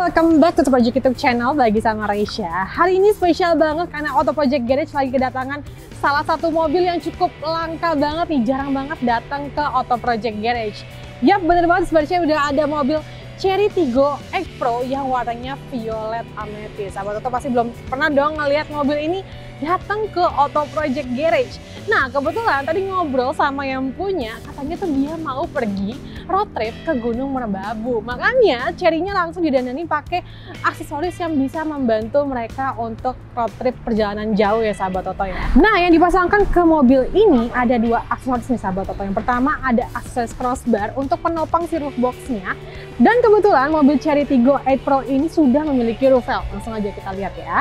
welcome back to the Project YouTube channel Bagi sama Reisha. Hari ini spesial banget karena Auto Project Garage lagi kedatangan salah satu mobil yang cukup langka banget nih, jarang banget datang ke Auto Project Garage. Yap, bener banget, sebenarnya udah ada mobil Chery Tiggo X Pro yang warnanya violet amethyst. Sahabat Auto pasti belum pernah dong ngelihat mobil ini datang ke Auto Project Garage. Nah, kebetulan tadi ngobrol sama yang punya, katanya tuh dia mau pergi road trip ke Gunung Merbabu. Makanya Chery-nya langsung didandani pakai aksesoris yang bisa membantu mereka untuk road trip perjalanan jauh ya sahabat Auto ya. Nah, yang dipasangkan ke mobil ini ada dua aksesoris nih sahabat Auto. Yang pertama ada aksesoris crossbar untuk penopang si roof box-nya. Dan kebetulan mobil Chery Tiggo X Pro ini sudah memiliki roof rail. Langsung aja kita lihat ya.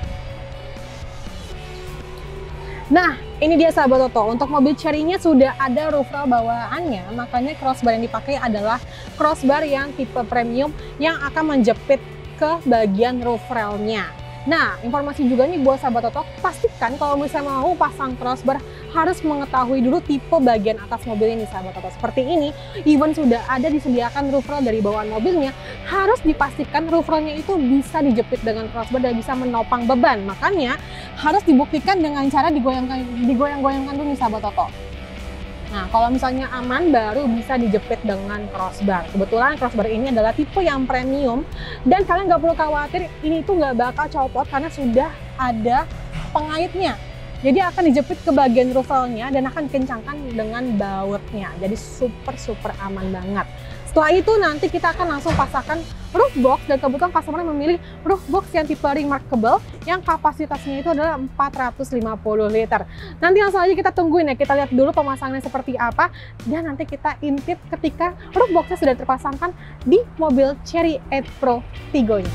Nah, ini dia sahabat Auto, untuk mobil Chery-nya sudah ada roof rail bawaannya, makanya crossbar yang dipakai adalah crossbar yang tipe premium yang akan menjepit ke bagian roof rail-nya. Nah, informasi juga nih buat sahabat Auto, pastikan kalau misalnya mau pasang crossbar harus mengetahui dulu tipe bagian atas mobil ini sahabat Auto. Seperti ini, even sudah ada disediakan roof rail dari bawaan mobilnya, harus dipastikan roof rail-nya itu bisa dijepit dengan crossbar dan bisa menopang beban. Makanya harus dibuktikan dengan cara digoyang-goyangkan dulu nih sahabat Auto. Nah, kalau misalnya aman baru bisa dijepit dengan crossbar. Kebetulan crossbar ini adalah tipe yang premium dan kalian nggak perlu khawatir ini tuh nggak bakal copot karena sudah ada pengaitnya. Jadi akan dijepit ke bagian roof rail-nya dan akan dikencangkan dengan bautnya. Jadi super aman banget. Setelah itu nanti kita akan langsung pasangkan roof box dan kebetulan customer memilih roof box yang tipe remarkable yang kapasitasnya itu adalah 450 liter. Nanti langsung aja kita tungguin ya, kita lihat dulu pemasangannya seperti apa dan nanti kita intip ketika roof boxnya sudah terpasangkan di mobil Chery X Pro Tiggo-nya.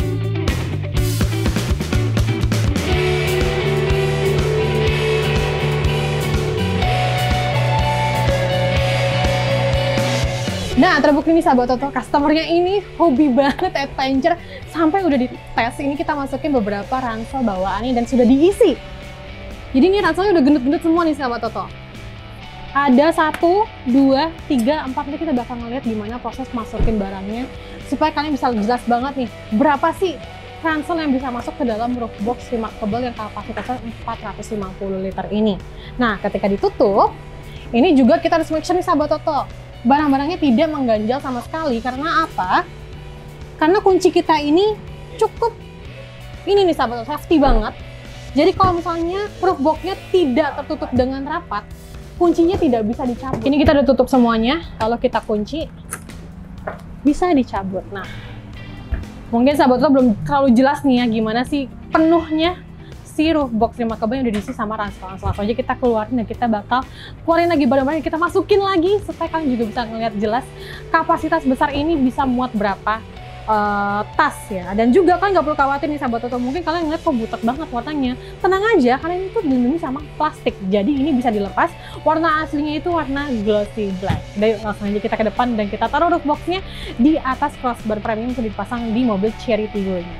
Nah, terbukti nih sahabat Auto, customernya ini hobi banget adventure sampai udah dites. Ini kita masukin beberapa ransel bawaannya dan sudah diisi. Jadi ini ranselnya udah gendut-gendut semua nih sahabat Auto. Ada 1, 2, 3, 4, nanti kita bakal ngeliat gimana proses masukin barangnya supaya kalian bisa jelas banget nih berapa sih ransel yang bisa masuk ke dalam roof box remarkable yang kapasitasnya 450 liter ini. Nah, ketika ditutup, ini juga kita harus make sure nih sahabat Auto, barang-barangnya tidak mengganjal sama sekali. Karena apa? Karena kunci kita ini cukup ini nih sahabat, safety banget. Jadi kalau misalnya roof box-nya tidak tertutup dengan rapat, kuncinya tidak bisa dicabut. Ini kita udah tutup semuanya. Kalau kita kunci bisa dicabut. Nah, mungkin sahabat belum terlalu jelas nih ya gimana sih penuhnya si roof box remarkable yang udah diisi sama ransel. Langsung aja kita keluarin dan kita bakal keluarin lagi barang-barang yang kita masukin lagi supaya kalian juga bisa ngeliat jelas kapasitas besar ini bisa muat berapa tas ya. Dan juga kalian nggak perlu khawatir nih sahabat Auto, mungkin kalian ngeliat kok butek banget warnanya. Tenang aja, karena ini tuh dilindungi sama plastik, jadi ini bisa dilepas. Warna aslinya itu warna glossy black. Dan langsung aja kita ke depan dan kita taruh roof boxnya di atas crossbar premium yang sudah dipasang di mobil Chery Tiggo-nya.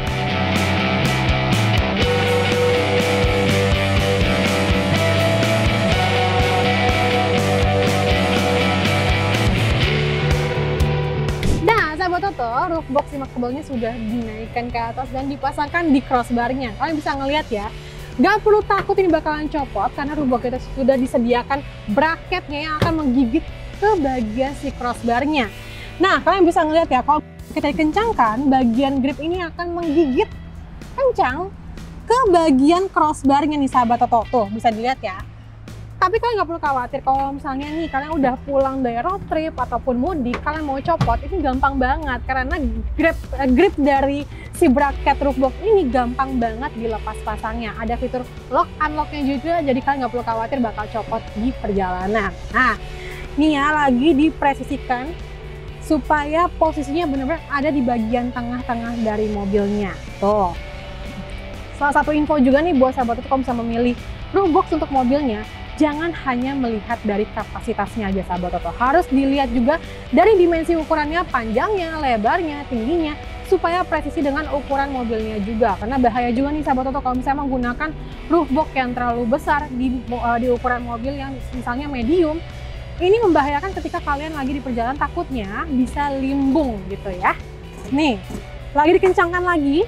Roof box remarkable-nya sudah dinaikkan ke atas dan dipasangkan di crossbar-nya. Kalian bisa ngelihat ya, nggak perlu takut ini bakalan copot karena roof box kita sudah disediakan bracketnya yang akan menggigit ke bagian si crossbar-nya. Nah, kalian bisa ngelihat ya, kalau kita kencangkan, bagian grip ini akan menggigit kencang ke bagian crossbar-nya nih sahabat Auto. Tuh, bisa dilihat ya. Tapi kalian nggak perlu khawatir kalau misalnya nih kalian udah pulang dari road trip ataupun mudik, kalian mau copot, ini gampang banget karena grip dari si bracket roof box ini gampang banget dilepas pasangnya. Ada fitur lock unlocknya juga, jadi kalian nggak perlu khawatir bakal copot di perjalanan. Nah, ini ya lagi dipresisikan supaya posisinya benar-benar ada di bagian tengah-tengah dari mobilnya. Tuh. Salah satu info juga nih buat sahabat itu kalau bisa memilih roof box untuk mobilnya, jangan hanya melihat dari kapasitasnya aja sahabat Auto, harus dilihat juga dari dimensi ukurannya, panjangnya, lebarnya, tingginya, supaya presisi dengan ukuran mobilnya juga. Karena bahaya juga nih sahabat Auto kalau misalnya menggunakan roof box yang terlalu besar di ukuran mobil yang misalnya medium, ini membahayakan ketika kalian lagi di perjalanan, takutnya bisa limbung gitu ya. Nih, lagi dikencangkan lagi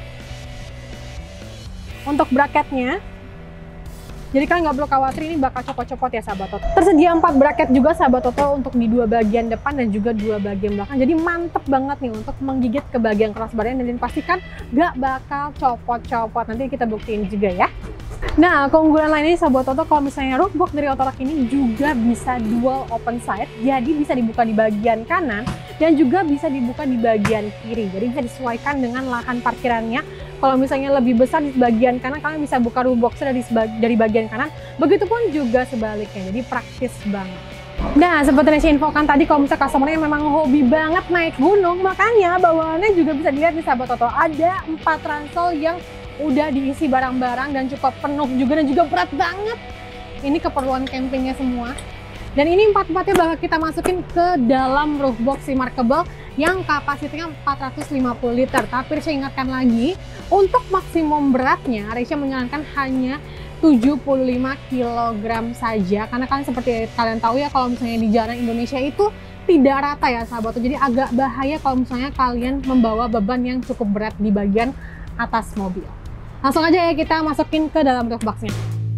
untuk bracketnya. Jadi kalian nggak perlu khawatir ini bakal copot-copot ya sahabat Toto. Tersedia 4 bracket juga sahabat Toto untuk di 2 bagian depan dan juga 2 bagian belakang. Jadi mantep banget nih untuk menggigit ke bagian crossbarnya dan pastikan nggak bakal copot-copot. Nanti kita buktiin juga ya. Nah, keunggulan lainnya sahabat Toto, kalau misalnya roof box dari Otorak ini juga bisa dual open side. Jadi bisa dibuka di bagian kanan dan juga bisa dibuka di bagian kiri. Jadi bisa disesuaikan dengan lahan parkirannya. Kalau misalnya lebih besar di bagian kanan, kalian bisa buka roof box dari bagian kanan. Begitupun juga sebaliknya, jadi praktis banget. Nah, seperti yang saya infokan tadi, kalau misalnya customer-nya memang hobi banget naik gunung, makanya bawaannya juga bisa dilihat di sahabat Toto. Ada 4 ransel yang udah diisi barang-barang dan cukup penuh juga dan juga berat banget. Ini keperluan campingnya semua. Dan ini 4-4-nya bakal kita masukin ke dalam roof box remarkable yang kapasitasnya 450 liter. Tapi saya ingatkan lagi, untuk maksimum beratnya, Resya menyarankan hanya 75 kg saja. Karena kan seperti kalian tahu ya, kalau misalnya di jalan Indonesia itu tidak rata ya sahabat. Jadi agak bahaya kalau misalnya kalian membawa beban yang cukup berat di bagian atas mobil. Langsung aja ya kita masukin ke dalam roof box-nya.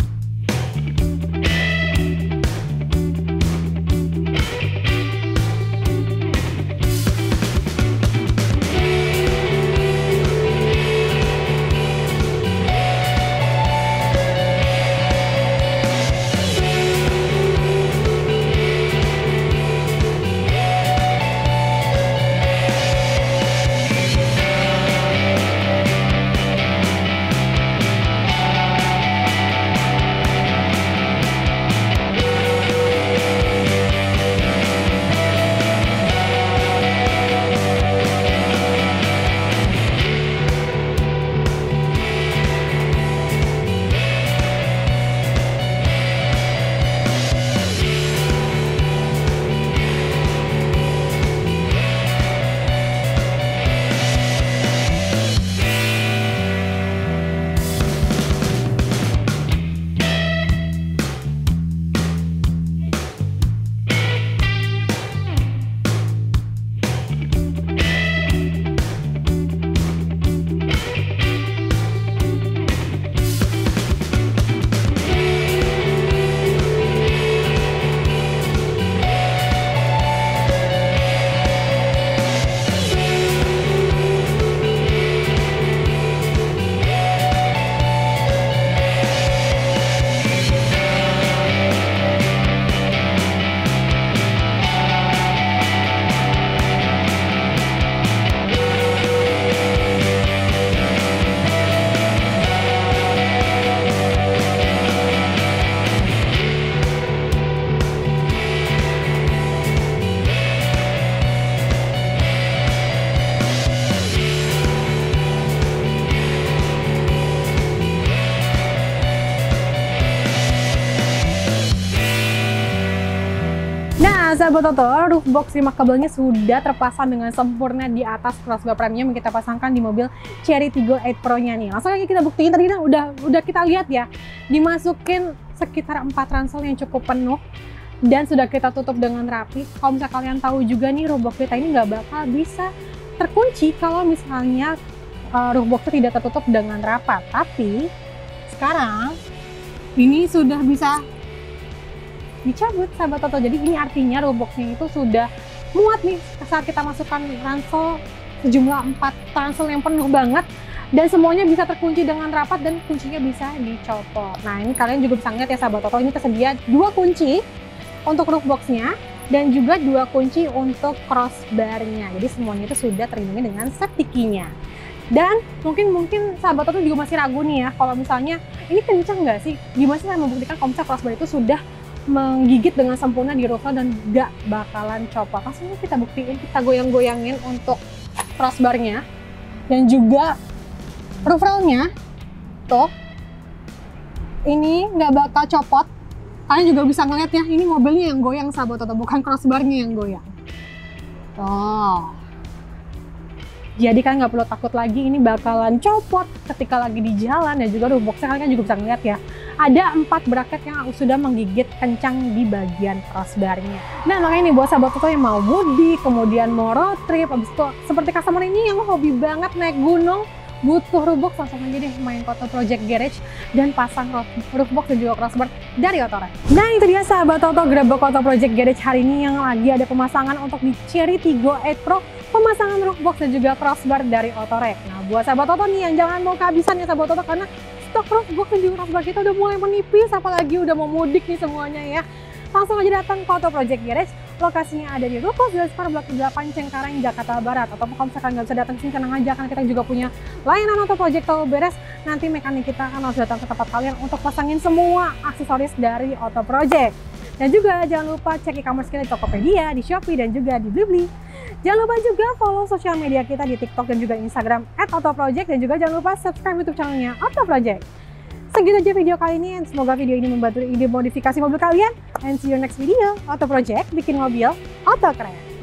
Sahabat Toto, roof box remarkable-nya sudah terpasang dengan sempurna di atas crossbar premium yang kita pasangkan di mobil Chery Tiggo 8 Pro-nya nih. Langsung aja kita buktiin, tadi kan udah kita lihat ya, dimasukin sekitar 4 ransel yang cukup penuh dan sudah kita tutup dengan rapi. Kalau misalnya kalian tahu juga nih, roof box kita ini nggak bakal bisa terkunci kalau misalnya roof box-nya tidak tertutup dengan rapat. Tapi sekarang ini sudah bisa dicabut sahabat Toto. Jadi ini artinya roof box-nya itu sudah muat nih saat kita masukkan ransel sejumlah 4 ransel yang penuh banget dan semuanya bisa terkunci dengan rapat dan kuncinya bisa dicopot. Nah, ini kalian juga bisa lihat ya sahabat Toto, ini tersedia 2 kunci untuk roof box-nya dan juga 2 kunci untuk crossbar-nya. Jadi semuanya itu sudah terlindungi dengan safety key-nya. Dan mungkin sahabat Toto juga masih ragu nih ya, kalau misalnya ini kencang nggak sih? Gimana sih saya membuktikan kalau misalnya crossbar itu sudah menggigit dengan sempurna di roofnya dan gak bakalan copot. Langsung kita buktiin, kita goyang-goyangin untuk crossbarnya dan juga roof rail-nya. Tuh, ini gak bakal copot. Kalian juga bisa ngeliat ya, ini mobilnya yang goyang sahabat Toto, bukan crossbarnya yang goyang. Tuh, jadi kan nggak perlu takut lagi ini bakalan copot ketika lagi di jalan. Dan juga roof box-nya kalian juga bisa ngeliat ya, ada 4 bracket yang sudah menggigit kencang di bagian crossbarnya. Nah makanya nih buat sahabat Toto yang mau mudik, kemudian mau road trip, habis itu seperti customer ini yang hobi banget naik gunung, butuh roof box, langsung aja deh main Koto Project Garage dan pasang roof box dan juga crossbar dari Otorek. Nah itu dia sahabat Toto, gerbek Koto Project Garage hari ini yang lagi ada pemasangan untuk di Cherry Tiggo 8 Pro, pemasangan roof box dan juga crossbar dari Otorek. Nah buat sahabat Toto nih yang jangan mau kehabisan ya sahabat Toto, karena stok roof box dan juga crossbar kita udah mulai menipis, apalagi udah mau mudik nih semuanya ya. Langsung aja datang ke Koto Project Garage. Lokasinya ada di Ruko Zespar Blok 8 Cengkareng, Jakarta Barat. Atau kalau misalkan nggak bisa datang ke sini, tenang aja, kan kita juga punya layanan Auto Project Tahu Beres. Nanti mekanik kita akan harus datang ke tempat kalian untuk pasangin semua aksesoris dari Auto Project. Dan juga jangan lupa cek e-commerce kita di Tokopedia, di Shopee, dan juga di Blibli. Jangan lupa juga follow sosial media kita di TikTok dan juga Instagram @autoproject, dan juga jangan lupa subscribe YouTube channelnya Auto Project. Segitu aja video kali ini, dan semoga video ini membantu ide modifikasi mobil kalian. And see you next video. Auto Project, bikin mobil auto keren.